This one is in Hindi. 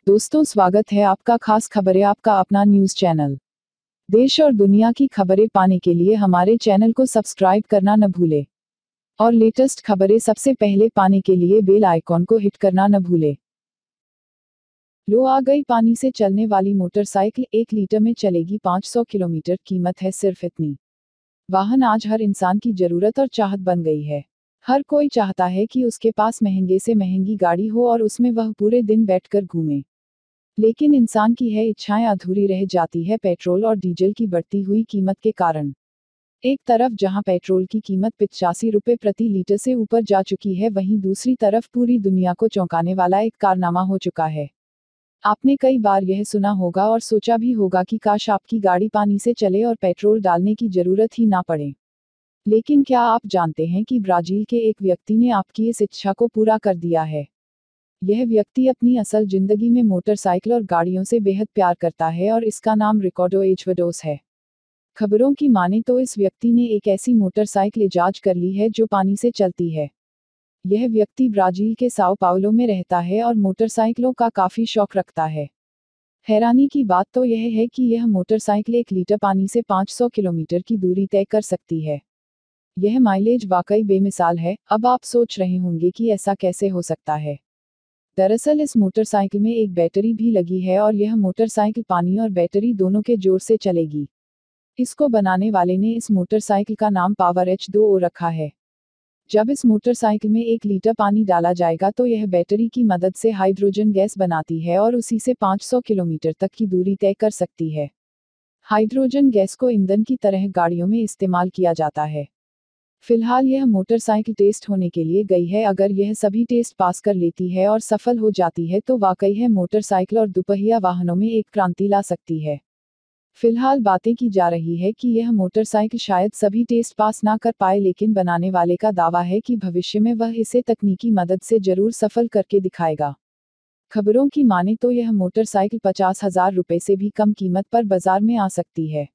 दोस्तों, स्वागत है आपका खास खबरें आपका अपना न्यूज चैनल। देश और दुनिया की खबरें पाने के लिए हमारे चैनल को सब्सक्राइब करना न भूले और लेटेस्ट खबरें सबसे पहले पाने के लिए बेल आइकॉन को हिट करना न भूले। लो आ गई पानी से चलने वाली मोटरसाइकिल 1 लीटर में चलेगी 500 किलोमीटर, कीमत है सिर्फ इतनी। वाहन आज हर इंसान की जरूरत और चाहत बन गई है। हर कोई चाहता है कि उसके पास महंगे से महंगी गाड़ी हो और उसमें वह पूरे दिन बैठकर घूमे। लेकिन इंसान की है इच्छाएं अधूरी रह जाती है पेट्रोल और डीजल की बढ़ती हुई कीमत के कारण। एक तरफ जहां पेट्रोल की कीमत 85 रुपये प्रति लीटर से ऊपर जा चुकी है, वहीं दूसरी तरफ पूरी दुनिया को चौंकाने वाला एक कारनामा हो चुका है। आपने कई बार यह सुना होगा और सोचा भी होगा कि काश आपकी गाड़ी पानी से चले और पेट्रोल डालने की जरूरत ही ना पड़े। लेकिन क्या आप जानते हैं कि ब्राजील के एक व्यक्ति ने आपकी इस इच्छा को पूरा कर दिया है। यह व्यक्ति अपनी असल जिंदगी में मोटरसाइकिल और गाड़ियों से बेहद प्यार करता है और इसका नाम रिकॉर्डो एजवडोस है। खबरों की माने तो इस व्यक्ति ने एक ऐसी मोटरसाइकिल इजाद कर ली है जो पानी से चलती है। यह व्यक्ति ब्राजील के साओ पाउलो में रहता है और मोटरसाइकिलों का काफी शौक रखता है। हैरानी की बात तो यह है कि यह मोटरसाइकिल 1 लीटर पानी से 500 किलोमीटर की दूरी तय कर सकती है। यह माइलेज वाकई बेमिसाल है। अब आप सोच रहे होंगे कि ऐसा कैसे हो सकता है। दरअसल इस मोटरसाइकिल में एक बैटरी भी लगी है और यह मोटरसाइकिल पानी और बैटरी दोनों के जोर से चलेगी। इसको बनाने वाले ने इस मोटरसाइकिल का नाम पावर H2O रखा है। जब इस मोटरसाइकिल में 1 लीटर पानी डाला जाएगा तो यह बैटरी की मदद से हाइड्रोजन गैस बनाती है और उसी से 500 किलोमीटर तक की दूरी तय कर सकती है। हाइड्रोजन गैस को ईंधन की तरह गाड़ियों में इस्तेमाल किया जाता है। फिलहाल यह मोटरसाइकिल टेस्ट होने के लिए गई है। अगर यह सभी टेस्ट पास कर लेती है और सफल हो जाती है तो वाकई है मोटरसाइकिल और दुपहिया वाहनों में एक क्रांति ला सकती है। फिलहाल बातें की जा रही है कि यह मोटरसाइकिल शायद सभी टेस्ट पास ना कर पाए, लेकिन बनाने वाले का दावा है कि भविष्य में वह इसे तकनीकी मदद से जरूर सफल करके दिखाएगा। खबरों की माने तो यह मोटरसाइकिल 50,000 रुपए से भी कम कीमत पर बाजार में आ सकती है।